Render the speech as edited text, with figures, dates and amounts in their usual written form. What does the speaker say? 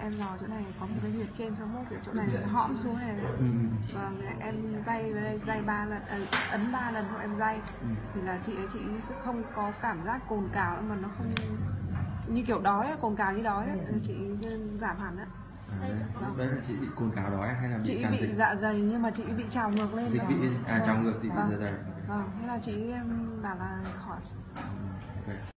em dò chỗ này có một cái huyệt trên 61 ở chỗ này hõm xuống này. Vâng, em day với đây, day 3 lần, ấn 3 lần thôi em day. Thì là chị không có cảm giác cồn cào mà nó không như kiểu đói, cồn cào như đói ấy. Chị giảm hẳn á. Đấy là chị bị cồn cào đói hay là bị chị tràn bị dịch? dạ dày nhưng mà chị bị trào ngược lên. Dịch bị trào ngược, chị bị dạ dày. Vâng, thế là chị em bảo là khỏi. Ok.